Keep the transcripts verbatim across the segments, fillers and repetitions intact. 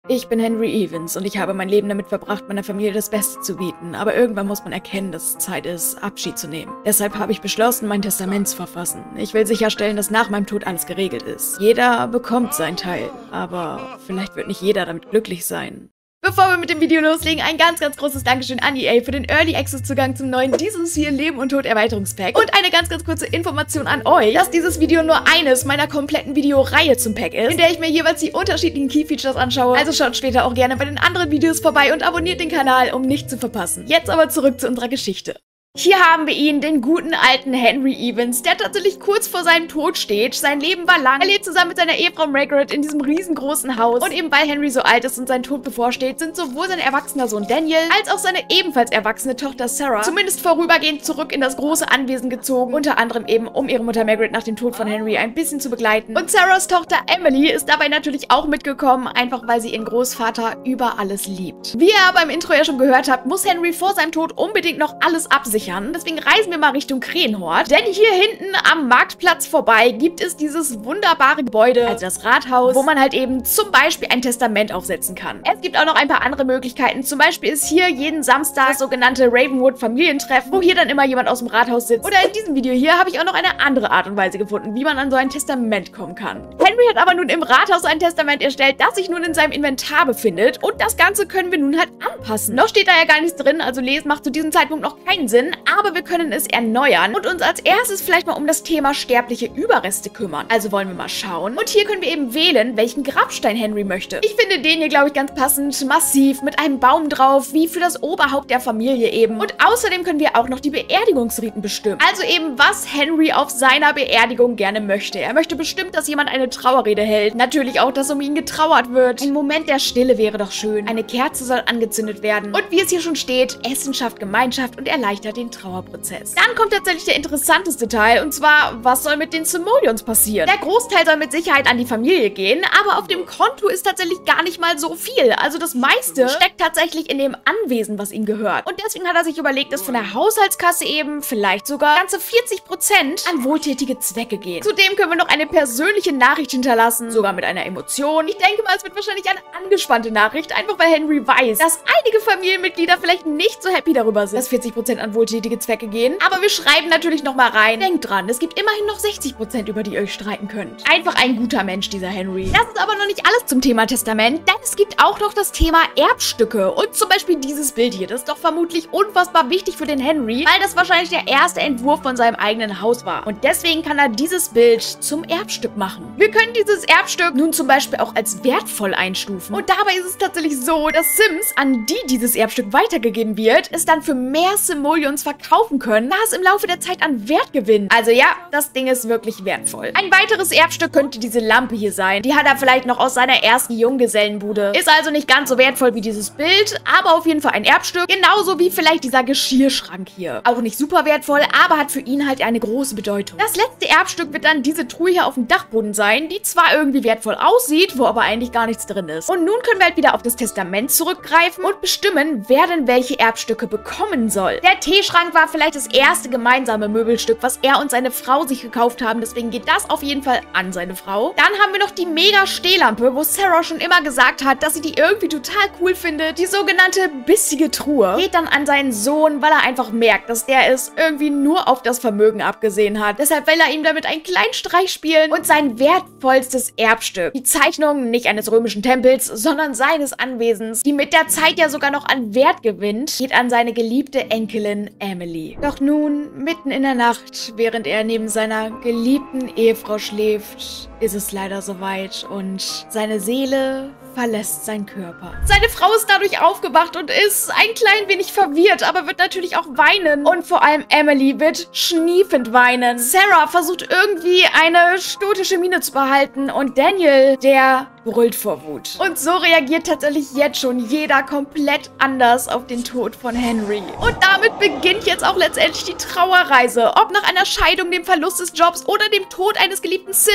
Ich bin Henry Evans und ich habe mein Leben damit verbracht, meiner Familie das Beste zu bieten. Aber irgendwann muss man erkennen, dass es Zeit ist, Abschied zu nehmen. Deshalb habe ich beschlossen, mein Testament zu verfassen. Ich will sicherstellen, dass nach meinem Tod alles geregelt ist. Jeder bekommt seinen Teil, aber vielleicht wird nicht jeder damit glücklich sein. Bevor wir mit dem Video loslegen, ein ganz, ganz großes Dankeschön an E A für den Early Access Zugang zum neuen Dieses hier Leben und Tod Erweiterungspack. Und eine ganz, ganz kurze Information an euch, dass dieses Video nur eines meiner kompletten Videoreihe zum Pack ist, in der ich mir jeweils die unterschiedlichen Key Features anschaue. Also schaut später auch gerne bei den anderen Videos vorbei und abonniert den Kanal, um nichts zu verpassen. Jetzt aber zurück zu unserer Geschichte. Hier haben wir ihn, den guten alten Henry Evans, der tatsächlich kurz vor seinem Tod steht. Sein Leben war lang. Er lebt zusammen mit seiner Ehefrau Margaret in diesem riesengroßen Haus. Und eben weil Henry so alt ist und sein Tod bevorsteht, sind sowohl sein erwachsener Sohn Daniel als auch seine ebenfalls erwachsene Tochter Sarah zumindest vorübergehend zurück in das große Anwesen gezogen. Unter anderem eben, um ihre Mutter Margaret nach dem Tod von Henry ein bisschen zu begleiten. Und Sarahs Tochter Emily ist dabei natürlich auch mitgekommen, einfach weil sie ihren Großvater über alles liebt. Wie ihr aber im Intro ja schon gehört habt, muss Henry vor seinem Tod unbedingt noch alles absichern. Deswegen reisen wir mal Richtung Krähenhort. Denn hier hinten am Marktplatz vorbei gibt es dieses wunderbare Gebäude, also das Rathaus, wo man halt eben zum Beispiel ein Testament aufsetzen kann. Es gibt auch noch ein paar andere Möglichkeiten. Zum Beispiel ist hier jeden Samstag das sogenannte Ravenwood Familientreffen, wo hier dann immer jemand aus dem Rathaus sitzt. Oder in diesem Video hier habe ich auch noch eine andere Art und Weise gefunden, wie man an so ein Testament kommen kann. Henry hat aber nun im Rathaus ein Testament erstellt, das sich nun in seinem Inventar befindet. Und das Ganze können wir nun halt anpassen. Noch steht da ja gar nichts drin, also lesen macht zu diesem Zeitpunkt noch keinen Sinn, aber wir können es erneuern und uns als erstes vielleicht mal um das Thema sterbliche Überreste kümmern. Also wollen wir mal schauen. Und hier können wir eben wählen, welchen Grabstein Henry möchte. Ich finde den hier, glaube ich, ganz passend. Massiv, mit einem Baum drauf, wie für das Oberhaupt der Familie eben. Und außerdem können wir auch noch die Beerdigungsriten bestimmen. Also eben, was Henry auf seiner Beerdigung gerne möchte. Er möchte bestimmt, dass jemand eine Trauerrede hält. Natürlich auch, dass um ihn getrauert wird. Ein Moment der Stille wäre doch schön. Eine Kerze soll angezündet werden. Und wie es hier schon steht, Essen schafft Gemeinschaft und erleichtert den Trauerprozess. Dann kommt tatsächlich der interessanteste Teil, und zwar, was soll mit den Simoleons passieren? Der Großteil soll mit Sicherheit an die Familie gehen, aber auf dem Konto ist tatsächlich gar nicht mal so viel. Also das meiste steckt tatsächlich in dem Anwesen, was ihm gehört. Und deswegen hat er sich überlegt, dass von der Haushaltskasse eben vielleicht sogar ganze vierzig Prozent an wohltätige Zwecke gehen. Zudem können wir noch eine persönliche Nachricht hinterlassen, sogar mit einer Emotion. Ich denke mal, es wird wahrscheinlich eine angespannte Nachricht, einfach weil Henry weiß, dass einige Familienmitglieder vielleicht nicht so happy darüber sind, dass vierzig Prozent an wohltätige Zwecke gehen. Aber wir schreiben natürlich noch mal rein. Denkt dran, es gibt immerhin noch sechzig Prozent, über die ihr euch streiten könnt. Einfach ein guter Mensch, dieser Henry. Das ist aber noch nicht alles zum Thema Testament, denn es gibt auch noch das Thema Erbstücke. Und zum Beispiel dieses Bild hier. Das ist doch vermutlich unfassbar wichtig für den Henry, weil das wahrscheinlich der erste Entwurf von seinem eigenen Haus war. Und deswegen kann er dieses Bild zum Erbstück machen. Wir können dieses Erbstück nun zum Beispiel auch als wertvoll einstufen. Und dabei ist es tatsächlich so, dass Sims, an die dieses Erbstück weitergegeben wird, es dann für mehr Simoleons verkaufen können, da es im Laufe der Zeit an Wert gewinnt. Also ja, das Ding ist wirklich wertvoll. Ein weiteres Erbstück könnte diese Lampe hier sein. Die hat er vielleicht noch aus seiner ersten Junggesellenbude. Ist also nicht ganz so wertvoll wie dieses Bild, aber auf jeden Fall ein Erbstück. Genauso wie vielleicht dieser Geschirrschrank hier. Auch nicht super wertvoll, aber hat für ihn halt eine große Bedeutung. Das letzte Erbstück wird dann diese Truhe hier auf dem Dachboden sein, die zwar irgendwie wertvoll aussieht, wo aber eigentlich gar nichts drin ist. Und nun können wir halt wieder auf das Testament zurückgreifen und bestimmen, wer denn welche Erbstücke bekommen soll. Der Teeschrank war vielleicht das erste gemeinsame Möbelstück, was er und seine Frau sich gekauft haben. Deswegen geht das auf jeden Fall an seine Frau. Dann haben wir noch die Mega-Stehlampe, wo Sarah schon immer gesagt hat, dass sie die irgendwie total cool findet. Die sogenannte bissige Truhe geht dann an seinen Sohn, weil er einfach merkt, dass der es irgendwie nur auf das Vermögen abgesehen hat. Deshalb will er ihm damit einen kleinen Streich spielen und sein wertvollstes Erbstück. Die Zeichnung nicht eines römischen Tempels, sondern seines Anwesens, die mit der Zeit ja sogar noch an Wert gewinnt, geht an seine geliebte Enkelin Emily. Doch nun, mitten in der Nacht, während er neben seiner geliebten Ehefrau schläft, ist es leider soweit und seine Seele verlässt seinen Körper. Seine Frau ist dadurch aufgewacht und ist ein klein wenig verwirrt, aber wird natürlich auch weinen. Und vor allem Emily wird schniefend weinen. Sarah versucht irgendwie eine stoische Miene zu behalten und Daniel, der brüllt vor Wut. Und so reagiert tatsächlich jetzt schon jeder komplett anders auf den Tod von Henry. Und damit beginnt jetzt auch letztendlich die Trauerreise. Ob nach einer Scheidung, dem Verlust des Jobs oder dem Tod eines geliebten Sim. Trauer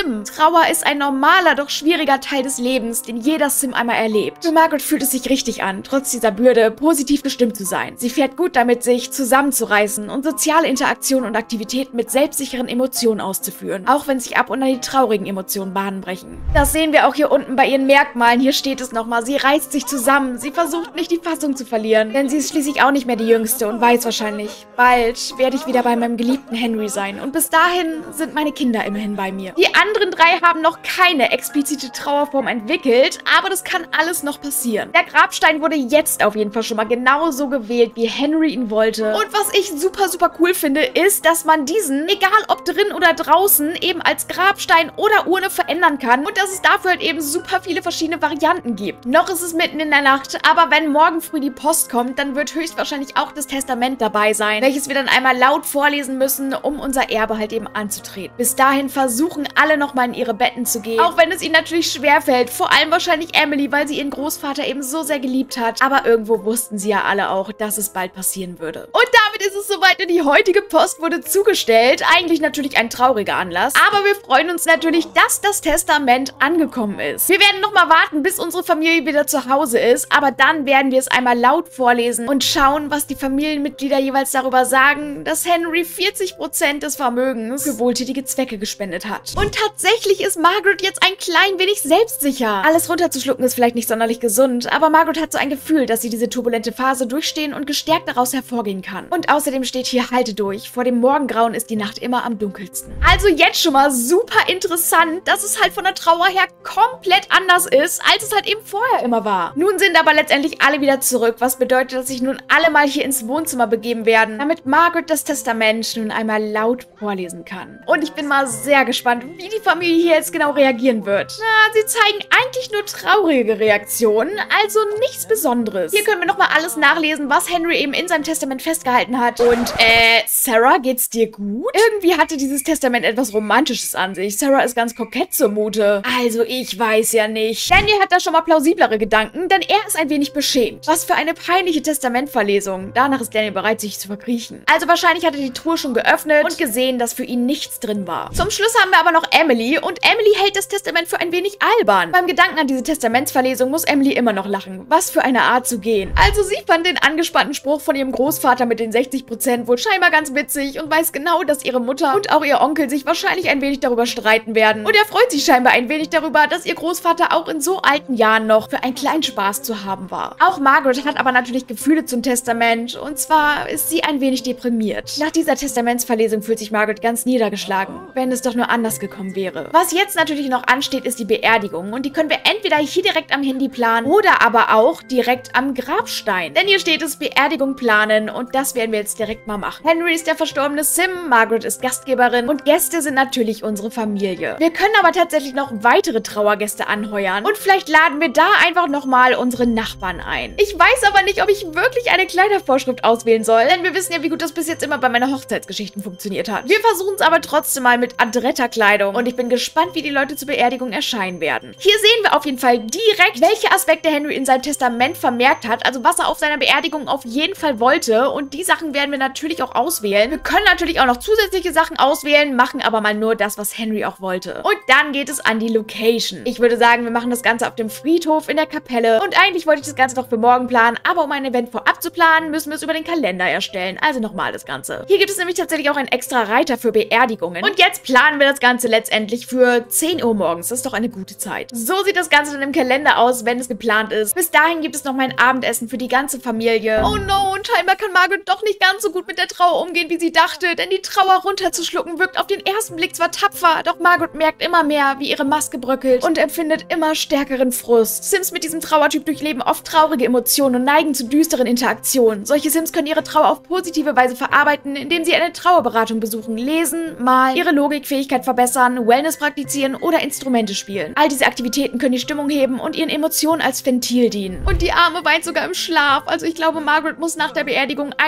Trauer ist ein normaler, doch schwieriger Teil des Lebens, den jeder Sim einmal erlebt. Für Margaret fühlt es sich richtig an, trotz dieser Bürde positiv gestimmt zu sein. Sie fährt gut damit, sich zusammenzureißen und soziale Interaktionen und Aktivitäten mit selbstsicheren Emotionen auszuführen, auch wenn sich ab und an die traurigen Emotionen Bahnen brechen. Das sehen wir auch hier unten bei ihren Merkmalen. Hier steht es nochmal, sie reißt sich zusammen, sie versucht nicht die Fassung zu verlieren, denn sie ist schließlich auch nicht mehr die Jüngste und weiß wahrscheinlich, bald werde ich wieder bei meinem geliebten Henry sein und bis dahin sind meine Kinder immerhin bei mir. Die anderen drei haben noch keine explizite Trauerform entwickelt, aber das kann alles noch passieren. Der Grabstein wurde jetzt auf jeden Fall schon mal genauso gewählt, wie Henry ihn wollte. Und was ich super, super cool finde, ist, dass man diesen, egal ob drin oder draußen, eben als Grabstein oder Urne verändern kann und dass es dafür halt eben super viele verschiedene Varianten gibt. Noch ist es mitten in der Nacht, aber wenn morgen früh die Post kommt, dann wird höchstwahrscheinlich auch das Testament dabei sein, welches wir dann einmal laut vorlesen müssen, um unser Erbe halt eben anzutreten. Bis dahin versuchen alle nochmal in ihre Betten zu gehen, auch wenn es ihnen natürlich schwerfällt, vor allem wahrscheinlich Emily, weil sie ihren Großvater eben so sehr geliebt hat, aber irgendwo wussten sie ja alle auch, dass es bald passieren würde. Und damit ist es soweit und die heutige Post wurde zugestellt. Eigentlich natürlich ein trauriger Anlass, aber wir freuen uns natürlich, dass das Testament angekommen ist. Wir werden nochmal warten, bis unsere Familie wieder zu Hause ist, aber dann werden wir es einmal laut vorlesen und schauen, was die Familienmitglieder jeweils darüber sagen, dass Henry vierzig Prozent des Vermögens für wohltätige Zwecke gespendet hat. Und tatsächlich ist Margaret jetzt ein klein wenig selbstsicher. Alles runterzuschlucken ist vielleicht nicht sonderlich gesund, aber Margaret hat so ein Gefühl, dass sie diese turbulente Phase durchstehen und gestärkt daraus hervorgehen kann. Und außerdem steht hier, halte durch. Vor dem Morgengrauen ist die Nacht immer am dunkelsten. Also jetzt schon mal super interessant, dass es halt von der Trauer her komplett anders ist, als es halt eben vorher immer war. Nun sind aber letztendlich alle wieder zurück, was bedeutet, dass sich nun alle mal hier ins Wohnzimmer begeben werden, damit Margaret das Testament nun einmal laut vorlesen kann. Und ich bin mal sehr gespannt, wie die Familie hier jetzt genau reagieren wird. Na, sie zeigen eigentlich nur traurige Reaktionen, also nichts Besonderes. Hier können wir nochmal alles nachlesen, was Henry eben in seinem Testament festgehalten hat. Und, äh, Sarah, geht's dir gut? Irgendwie hatte dieses Testament etwas Romantisches an sich. Sarah ist ganz kokett zumute. Also, ich weiß ja nicht. Danny hat da schon mal plausiblere Gedanken, denn er ist ein wenig beschämt. Was für eine peinliche Testamentverlesung. Danach ist Danny bereit, sich zu verkriechen. Also wahrscheinlich hat er die Truhe schon geöffnet und gesehen, dass für ihn nichts drin war. Zum Schluss haben wir aber noch Emily und Emily hält das Testament für ein wenig albern. Beim Gedanken an diese Testamentsverlesung muss Emily immer noch lachen. Was für eine Art zu gehen. Also sie fand den angespannten Spruch von ihrem Großvater mit den sechzig Prozent wohl scheinbar ganz witzig und weiß genau, dass ihre Mutter und auch ihr Onkel sich wahrscheinlich ein wenig darüber streiten werden. Und er freut sich scheinbar ein wenig darüber, dass ihr Großvater auch in so alten Jahren noch für einen kleinen Spaß zu haben war. Auch Margaret hat aber natürlich Gefühle zum Testament und zwar ist sie ein wenig deprimiert. Nach dieser Testamentsverlesung fühlt sich Margaret ganz niedergeschlagen, wenn es doch nur anders gekommen wäre. Was jetzt natürlich noch ansteht, ist die Beerdigung und die können wir entweder hier direkt am Handy planen oder aber auch direkt am Grabstein. Denn hier steht es Beerdigung planen und das werden wir jetzt direkt mal machen. Henry ist der verstorbene Sim, Margaret ist Gastgeberin und Gäste sind natürlich unsere Familie. Wir können aber tatsächlich noch weitere Trauergäste anheuern und vielleicht laden wir da einfach nochmal unsere Nachbarn ein. Ich weiß aber nicht, ob ich wirklich eine Kleidervorschrift auswählen soll, denn wir wissen ja, wie gut das bis jetzt immer bei meinen Hochzeitsgeschichten funktioniert hat. Wir versuchen es aber trotzdem mal mit adretter Kleidung und ich bin gespannt, wie die Leute zur Beerdigung erscheinen werden. Hier sehen wir auf jeden Fall direkt, welche Aspekte Henry in seinem Testament vermerkt hat, also was er auf seiner Beerdigung auf jeden Fall wollte und die Sachen werden wir natürlich auch auswählen. Wir können natürlich auch noch zusätzliche Sachen auswählen, machen aber mal nur das, was Henry auch wollte. Und dann geht es an die Location. Ich würde sagen, wir machen das Ganze auf dem Friedhof in der Kapelle und eigentlich wollte ich das Ganze noch für morgen planen, aber um ein Event vorab zu planen, müssen wir es über den Kalender erstellen. Also nochmal das Ganze. Hier gibt es nämlich tatsächlich auch einen extra Reiter für Beerdigungen. Und jetzt planen wir das Ganze letztendlich für zehn Uhr morgens. Das ist doch eine gute Zeit. So sieht das Ganze dann im Kalender aus, wenn es geplant ist. Bis dahin gibt es noch mein Abendessen für die ganze Familie. Oh no, und scheinbar kann Margaret doch nicht ganz so gut mit der Trauer umgehen, wie sie dachte, denn die Trauer runterzuschlucken wirkt auf den ersten Blick zwar tapfer, doch Margaret merkt immer mehr, wie ihre Maske bröckelt und empfindet immer stärkeren Frust. Sims mit diesem Trauertyp durchleben oft traurige Emotionen und neigen zu düsteren Interaktionen. Solche Sims können ihre Trauer auf positive Weise verarbeiten, indem sie eine Trauerberatung besuchen, lesen, malen, ihre Logikfähigkeit verbessern, Wellness praktizieren oder Instrumente spielen. All diese Aktivitäten können die Stimmung heben und ihren Emotionen als Ventil dienen. Und die Arme weint sogar im Schlaf. Also ich glaube, Margaret muss nach der Beerdigung eindeutig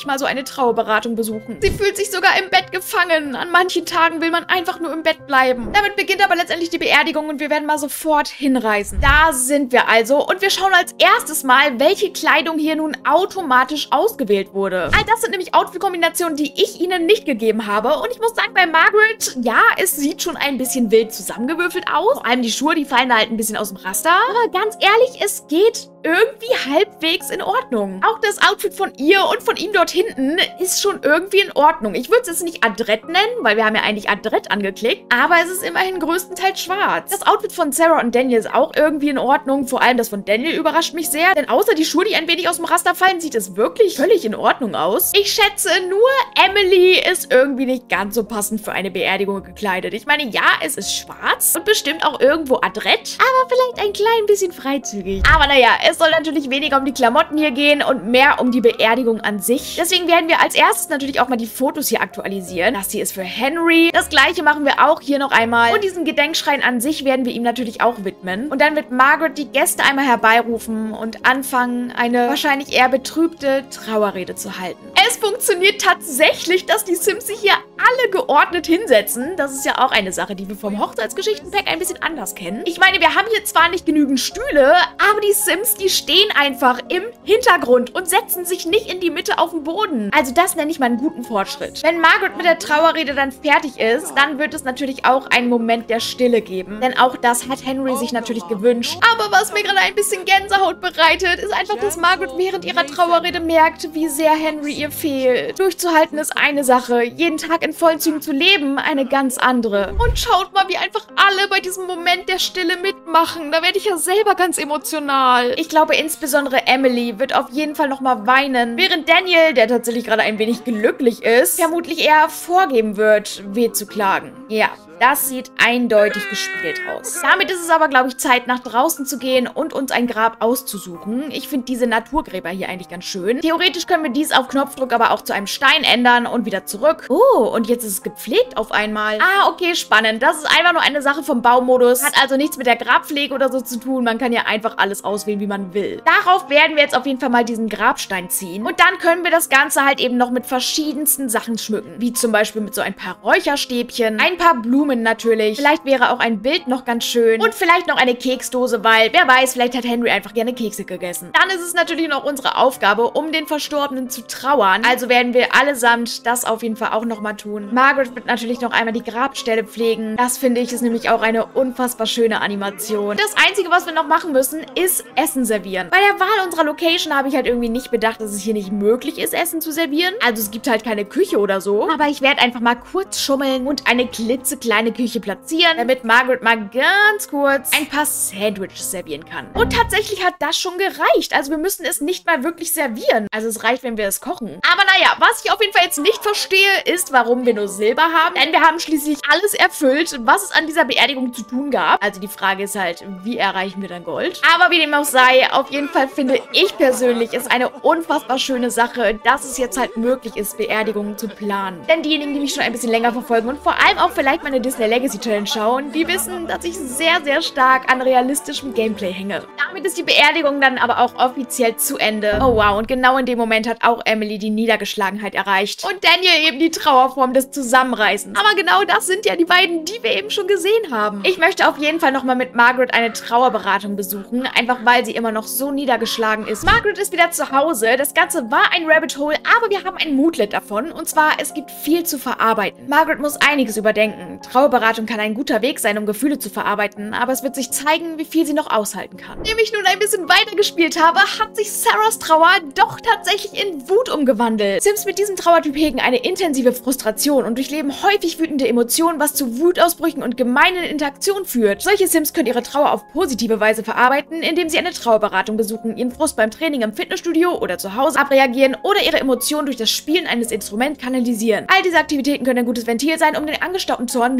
mal so eine Trauerberatung besuchen. Sie fühlt sich sogar im Bett gefangen. An manchen Tagen will man einfach nur im Bett bleiben. Damit beginnt aber letztendlich die Beerdigung und wir werden mal sofort hinreisen. Da sind wir also und wir schauen als erstes mal, welche Kleidung hier nun automatisch ausgewählt wurde. All das sind nämlich Outfit-Kombinationen, die ich Ihnen nicht gegeben habe. Und ich muss sagen, bei Margaret, ja, es sieht schon ein bisschen wild zusammengewürfelt aus. Vor allem die Schuhe, die fallen da halt ein bisschen aus dem Raster. Aber ganz ehrlich, es geht irgendwie halbwegs in Ordnung. Auch das Outfit von ihr und von ihm dort hinten ist schon irgendwie in Ordnung. Ich würde es jetzt nicht adrett nennen, weil wir haben ja eigentlich adrett angeklickt. Aber es ist immerhin größtenteils schwarz. Das Outfit von Sarah und Daniel ist auch irgendwie in Ordnung. Vor allem das von Daniel überrascht mich sehr. Denn außer die Schuhe, die ein wenig aus dem Raster fallen, sieht es wirklich völlig in Ordnung aus. Ich schätze nur, Emily ist irgendwie nicht ganz so passend für eine Beerdigung gekleidet. Ich meine, ja, es ist schwarz und bestimmt auch irgendwo adrett, aber vielleicht ein klein bisschen freizügig. Aber naja, es soll natürlich weniger um die Klamotten hier gehen und mehr um die Beerdigung an sich. Deswegen werden wir als erstes natürlich auch mal die Fotos hier aktualisieren. Das hier ist für Henry. Das gleiche machen wir auch hier noch einmal. Und diesen Gedenkschrein an sich werden wir ihm natürlich auch widmen. Und dann wird Margaret die Gäste einmal herbeirufen und anfangen, eine wahrscheinlich eher betrübte Trauerrede zu halten. Es funktioniert tatsächlich, dass die Sims sich hier alle geordnet hinsetzen. Das ist ja auch eine Sache, die wir vom Hochzeitsgeschichten-Pack ein bisschen anders kennen. Ich meine, wir haben hier zwar nicht genügend Stühle, aber die Sims, die stehen einfach im Hintergrund und setzen sich nicht in die Mitte auf den Boden. Also das nenne ich mal einen guten Fortschritt. Wenn Margaret mit der Trauerrede dann fertig ist, dann wird es natürlich auch einen Moment der Stille geben. Denn auch das hat Henry sich natürlich gewünscht. Aber was mir gerade ein bisschen Gänsehaut bereitet, ist einfach, dass Margaret während ihrer Trauerrede merkt, wie sehr Henry ihr fehlt. Durchzuhalten ist eine Sache, jeden Tag in vollen Zügen zu leben, eine ganz andere. Und schaut mal, wie einfach alle bei diesem Moment der Stille mitmachen. Da werde ich ja selber ganz emotional. Ich glaube, insbesondere Emily wird auf jeden Fall nochmal weinen, während Daniel, der tatsächlich gerade ein wenig glücklich ist, vermutlich eher vorgeben wird, weh zu klagen. Ja. Das sieht eindeutig gespielt aus. Damit ist es aber, glaube ich, Zeit, nach draußen zu gehen und uns ein Grab auszusuchen. Ich finde diese Naturgräber hier eigentlich ganz schön. Theoretisch können wir dies auf Knopfdruck aber auch zu einem Stein ändern und wieder zurück. Oh, und jetzt ist es gepflegt auf einmal. Ah, okay, spannend. Das ist einfach nur eine Sache vom Baumodus. Hat also nichts mit der Grabpflege oder so zu tun. Man kann ja einfach alles auswählen, wie man will. Darauf werden wir jetzt auf jeden Fall mal diesen Grabstein ziehen. Und dann können wir das Ganze halt eben noch mit verschiedensten Sachen schmücken. Wie zum Beispiel mit so ein paar Räucherstäbchen, ein paar Blumen natürlich. Vielleicht wäre auch ein Bild noch ganz schön. Und vielleicht noch eine Keksdose, weil wer weiß, vielleicht hat Henry einfach gerne Kekse gegessen. Dann ist es natürlich noch unsere Aufgabe, um den Verstorbenen zu trauern. Also werden wir allesamt das auf jeden Fall auch nochmal tun. Margaret wird natürlich noch einmal die Grabstelle pflegen. Das finde ich ist nämlich auch eine unfassbar schöne Animation. Das Einzige, was wir noch machen müssen, ist Essen servieren. Bei der Wahl unserer Location habe ich halt irgendwie nicht bedacht, dass es hier nicht möglich ist, Essen zu servieren. Also es gibt halt keine Küche oder so. Aber ich werde einfach mal kurz schummeln und eine klitzekleine Küche platzieren, damit Margaret mal ganz kurz ein paar Sandwiches servieren kann. Und tatsächlich hat das schon gereicht. Also wir müssen es nicht mal wirklich servieren. Also es reicht, wenn wir es kochen. Aber naja, was ich auf jeden Fall jetzt nicht verstehe, ist, warum wir nur Silber haben. Denn wir haben schließlich alles erfüllt, was es an dieser Beerdigung zu tun gab. Also die Frage ist halt, wie erreichen wir dann Gold? Aber wie dem auch sei, auf jeden Fall finde ich persönlich, ist eine unfassbar schöne Sache, dass es jetzt halt möglich ist, Beerdigungen zu planen. Denn diejenigen, die mich schon ein bisschen länger verfolgen und vor allem auch vielleicht meine Disney Legacy Challenge schauen, die wissen, dass ich sehr, sehr stark an realistischem Gameplay hänge. Damit ist die Beerdigung dann aber auch offiziell zu Ende. Oh wow, und genau in dem Moment hat auch Emily die Niedergeschlagenheit erreicht. Und Daniel eben die Trauerform des Zusammenreißens. Aber genau das sind ja die beiden, die wir eben schon gesehen haben. Ich möchte auf jeden Fall nochmal mit Margaret eine Trauerberatung besuchen, einfach weil sie immer noch so niedergeschlagen ist. Margaret ist wieder zu Hause. Das Ganze war ein Rabbit Hole, aber wir haben ein Moodlet davon. Und zwar, es gibt viel zu verarbeiten. Margaret muss einiges überdenken. Trauerberatung kann ein guter Weg sein, um Gefühle zu verarbeiten, aber es wird sich zeigen, wie viel sie noch aushalten kann. Indem ich nun ein bisschen weitergespielt habe, hat sich Sarahs Trauer doch tatsächlich in Wut umgewandelt. Sims mit diesem Trauertyp hegen eine intensive Frustration und durchleben häufig wütende Emotionen, was zu Wutausbrüchen und gemeinen Interaktionen führt. Solche Sims können ihre Trauer auf positive Weise verarbeiten, indem sie eine Trauerberatung besuchen, ihren Frust beim Training im Fitnessstudio oder zu Hause abreagieren oder ihre Emotionen durch das Spielen eines Instruments kanalisieren. All diese Aktivitäten können ein gutes Ventil sein, um den angestauten Zorn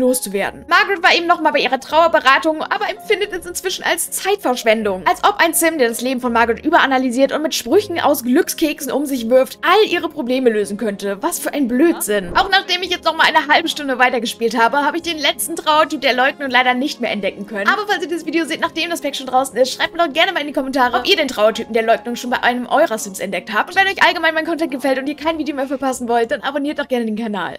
loszuwerden. Margaret war eben nochmal bei ihrer Trauerberatung, aber empfindet es inzwischen als Zeitverschwendung. Als ob ein Sim, der das Leben von Margaret überanalysiert und mit Sprüchen aus Glückskeksen um sich wirft, all ihre Probleme lösen könnte. Was für ein Blödsinn. Auch nachdem ich jetzt nochmal eine halbe Stunde weitergespielt habe, habe ich den letzten Trauertyp der Leugnung leider nicht mehr entdecken können. Aber falls ihr das Video seht, nachdem das Pack schon draußen ist, schreibt mir doch gerne mal in die Kommentare, ob ihr den Trauertypen der Leugnung schon bei einem eurer Sims entdeckt habt. Und wenn euch allgemein mein Content gefällt und ihr kein Video mehr verpassen wollt, dann abonniert doch gerne den Kanal.